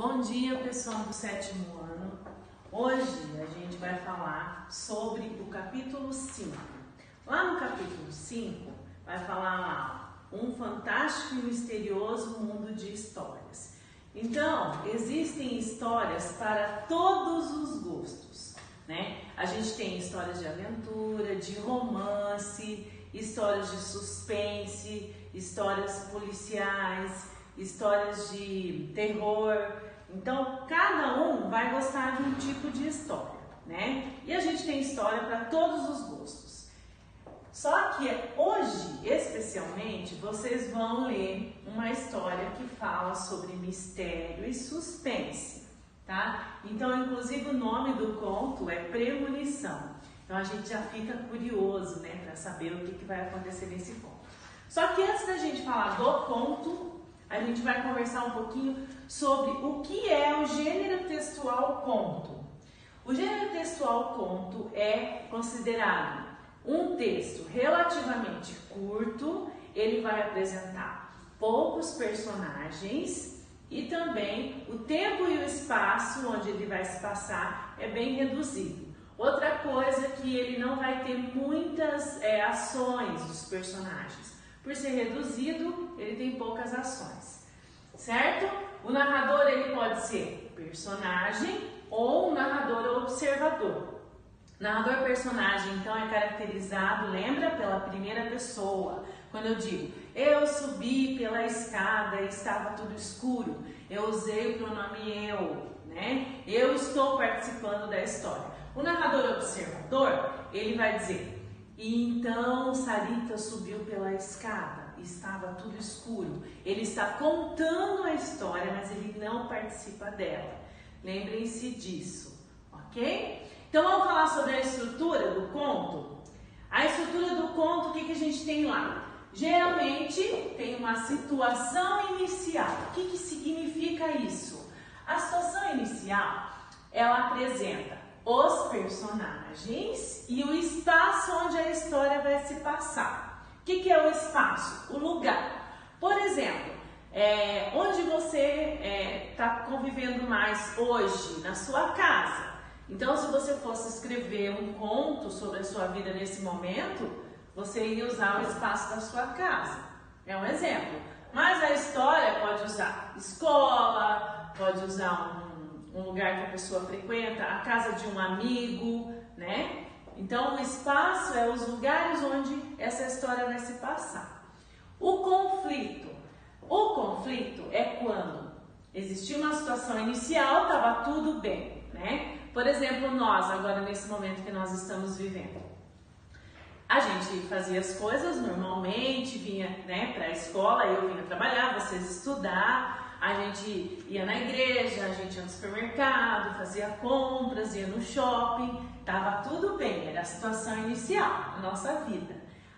Bom dia, pessoal do 7º ano. Hoje a gente vai falar sobre o capítulo 5. Lá no capítulo 5 vai falar lá, um fantástico e misterioso mundo de histórias. Então, existem histórias para todos os gostos, né? A gente tem histórias de aventura, de romance, histórias de suspense, histórias policiais, histórias de terror. Então, cada um vai gostar de um tipo de história, né? E a gente tem história para todos os gostos. Só que hoje, especialmente, vocês vão ler uma história que fala sobre mistério e suspense, tá? Então, inclusive, o nome do conto é Premonição. Então, a gente já fica curioso, né, para saber o que vai acontecer nesse conto. Só que antes da gente falar do conto, a gente vai conversar um pouquinho sobre o que é o gênero textual conto. O gênero textual conto é considerado um texto relativamente curto, ele vai apresentar poucos personagens e também o tempo e o espaço onde ele vai se passar é bem reduzido. Outra coisa é que ele não vai ter muitas ações dos personagens. Por ser reduzido, ele tem poucas ações, certo? O narrador ele pode ser personagem ou narrador observador. Narrador personagem, então, é caracterizado, lembra, pela primeira pessoa. Quando eu digo, eu subi pela escada e estava tudo escuro, eu usei o pronome eu, né? Eu estou participando da história. O narrador observador, ele vai dizer, e então Sarita subiu pela escada, estava tudo escuro. Ele está contando a história, mas ele não participa dela. Lembrem-se disso, ok? Então vamos falar sobre a estrutura do conto. A estrutura do conto, o que a gente tem lá? Geralmente tem uma situação inicial. O que significa isso? A situação inicial, ela apresenta os personagens e o espaço onde a história vai se passar. O que é o espaço? O lugar. Por exemplo, onde você está convivendo mais hoje, na sua casa. Então, se você fosse escrever um conto sobre a sua vida nesse momento, você iria usar o espaço da sua casa. É um exemplo. Mas a história pode usar escola, pode usar um lugar que a pessoa frequenta, a casa de um amigo, né? Então, o espaço é os lugares onde essa história vai se passar. O conflito. O conflito é quando existiu uma situação inicial, estava tudo bem, né? Por exemplo, nós, agora nesse momento que nós estamos vivendo. A gente fazia as coisas normalmente, vinha, né, para a escola, eu vinha trabalhar, vocês estudar, a gente ia na igreja, a gente ia no supermercado, fazia compras, ia no shopping, estava tudo bem, era a situação inicial da nossa vida.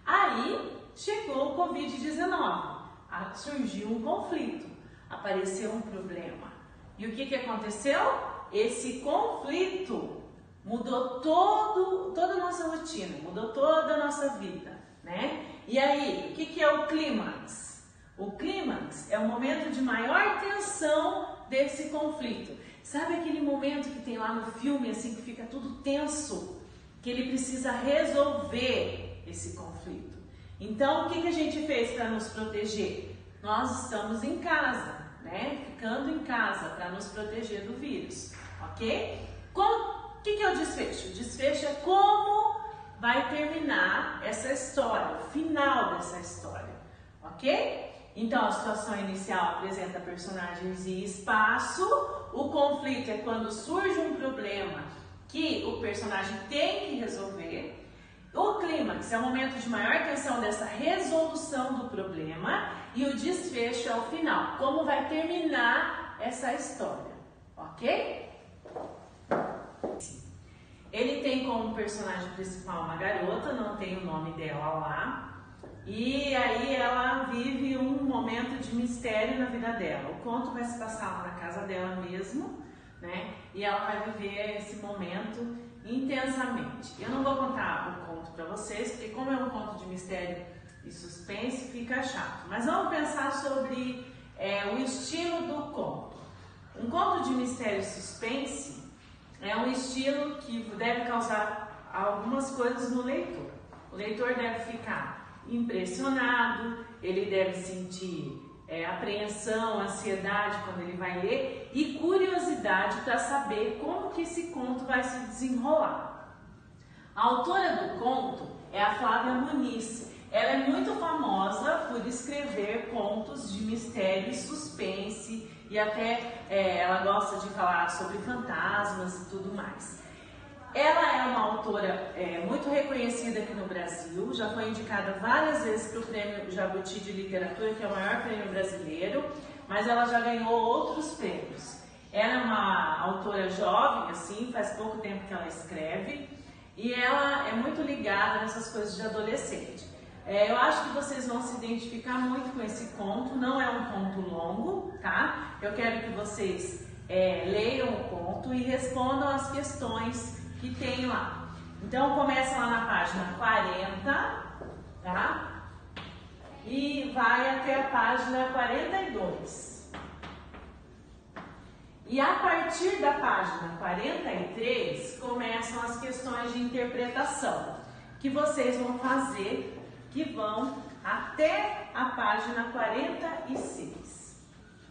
Aí chegou o Covid-19, surgiu um conflito, apareceu um problema. E o que aconteceu? Esse conflito mudou toda a nossa rotina, mudou toda a nossa vida, né? E aí, o que é o clímax? O clímax é o momento de maior tensão desse conflito. Sabe aquele momento que tem lá no filme, assim, que fica tudo tenso? Que ele precisa resolver esse conflito. Então, o que a gente fez para nos proteger? Nós estamos em casa, né? Ficando em casa para nos proteger do vírus, ok? O que é o desfecho? O desfecho é como vai terminar essa história, o final dessa história, ok? Então, a situação inicial apresenta personagens e espaço. O conflito é quando surge um problema que o personagem tem que resolver. O clímax é o momento de maior tensão dessa resolução do problema. E o desfecho é o final, como vai terminar essa história, ok? Ele tem como personagem principal uma garota, não tem o nome dela lá. E aí ela vive um momento de mistério na vida dela. O conto vai se passar lá na casa dela mesmo, né? E ela vai viver esse momento intensamente. Eu não vou contar o conto para vocês, porque como é um conto de mistério e suspense, fica chato. Mas vamos pensar sobre o estilo do conto. Um conto de mistério e suspense é um estilo que deve causar algumas coisas no leitor. O leitor deve ficar impressionado, ele deve sentir apreensão, ansiedade quando ele vai ler e curiosidade para saber como que esse conto vai se desenrolar. A autora do conto é a Flávia Muniz. Ela é muito famosa por escrever contos de mistério e suspense e até ela gosta de falar sobre fantasmas e tudo mais. Ela é uma autora muito reconhecida aqui no Brasil, já foi indicada várias vezes para o Prêmio Jabuti de Literatura, que é o maior prêmio brasileiro, mas ela já ganhou outros prêmios. Ela é uma autora jovem, assim, faz pouco tempo que ela escreve, e ela é muito ligada nessas coisas de adolescente. Eu acho que vocês vão se identificar muito com esse conto, não é um conto longo, tá? Eu quero que vocês leiam o conto e respondam as questões que tem lá. Então começa lá na página 40, tá? E vai até a página 42. E a partir da página 43 começam as questões de interpretação que vocês vão fazer, que vão até a página 46.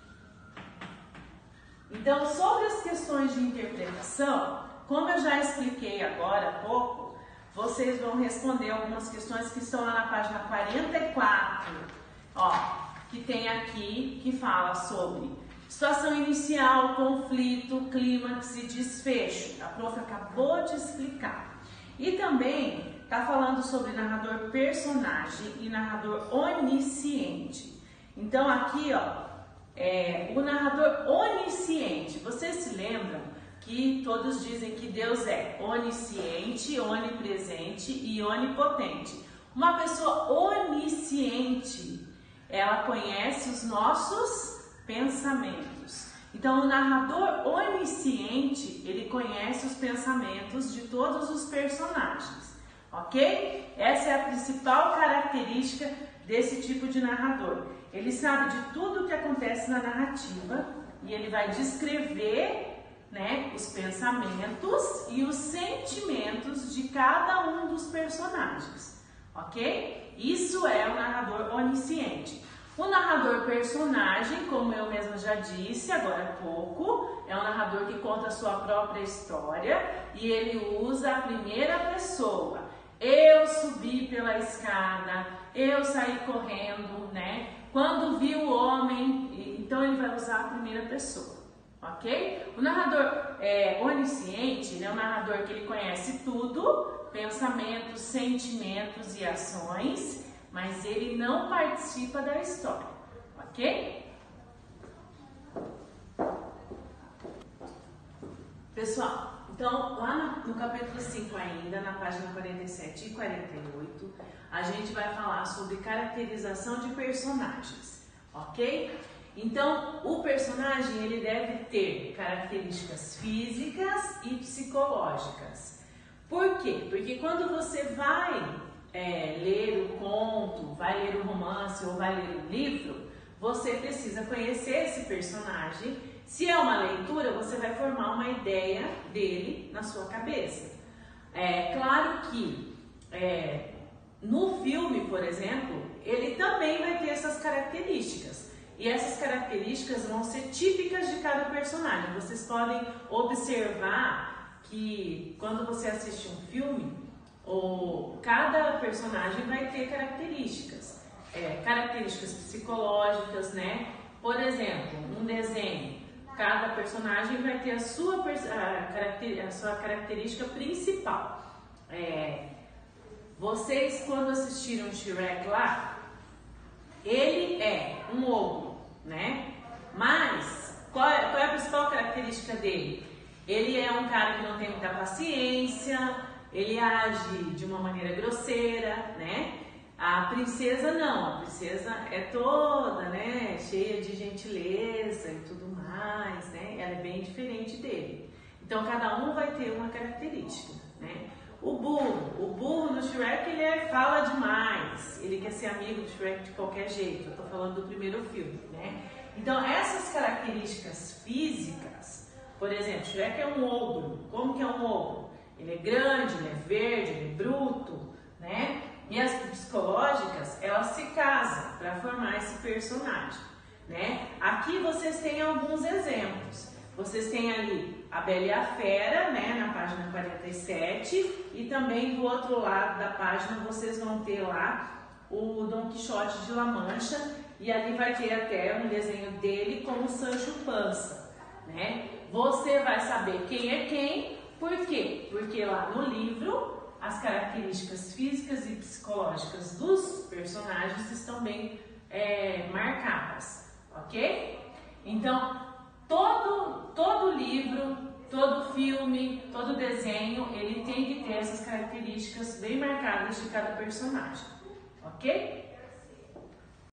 Então, sobre as questões de interpretação, como eu já expliquei agora há pouco, vocês vão responder algumas questões que estão lá na página 44, que tem aqui, que fala sobre situação inicial, conflito, clímax e desfecho. A prof acabou de explicar. E também está falando sobre narrador personagem e narrador onisciente. Então aqui, o narrador onisciente, vocês se lembram que todos dizem que Deus é onisciente, onipresente e onipotente. Uma pessoa onisciente, ela conhece os nossos pensamentos. Então, o narrador onisciente, ele conhece os pensamentos de todos os personagens, ok? Essa é a principal característica desse tipo de narrador. Ele sabe de tudo o que acontece na narrativa e ele vai descrever, os pensamentos e os sentimentos de cada um dos personagens, ok? Isso é o narrador onisciente. O narrador personagem, como eu mesma já disse agora há pouco, é um narrador que conta a sua própria história e ele usa a primeira pessoa. Eu subi pela escada, eu saí correndo, Quando vi o homem, então ele vai usar a primeira pessoa, ok? O narrador onisciente, é um narrador que ele conhece tudo, pensamentos, sentimentos e ações, mas ele não participa da história, ok? Pessoal, então lá no capítulo 5 ainda, na página 47 e 48, a gente vai falar sobre caracterização de personagens, ok? Então, o personagem ele deve ter características físicas e psicológicas. Por quê? Porque quando você vai ler o conto, vai ler o romance ou vai ler o livro, você precisa conhecer esse personagem. Se é uma leitura, você vai formar uma ideia dele na sua cabeça. Claro que no filme, por exemplo, ele também vai ter essas características. E essas características vão ser típicas de cada personagem. Vocês podem observar que quando você assiste um filme, cada personagem vai ter características. Características psicológicas, Por exemplo, um desenho. Cada personagem vai ter a sua característica principal. Vocês, quando assistiram Shrek lá, ele é um ogro, Mas, qual é a principal característica dele? Ele é um cara que não tem muita paciência, ele age de uma maneira grosseira, A princesa não, a princesa é toda, cheia de gentileza e tudo mais, Ela é bem diferente dele. Então, cada um vai ter uma característica, o burro no Shrek, ele fala demais, ele quer ser amigo do Shrek de qualquer jeito. Eu tô falando do primeiro filme, né? Então, essas características físicas, por exemplo, Shrek é um ogro. Como que é um ogro? Ele é grande, ele é verde, ele é bruto, né? E as psicológicas, elas se casam para formar esse personagem, né? Aqui vocês têm alguns exemplos. Vocês têm ali a Bela e a Fera, né, na página 47, e também do outro lado da página vocês vão ter lá o Dom Quixote de La Mancha, e ali vai ter até um desenho dele como Sancho Panza, né? Você vai saber quem é quem, por quê? Porque lá no livro as características físicas e psicológicas dos personagens estão bem marcadas, ok? Então, todo livro, todo filme, todo desenho, ele tem que ter essas características bem marcadas de cada personagem, ok?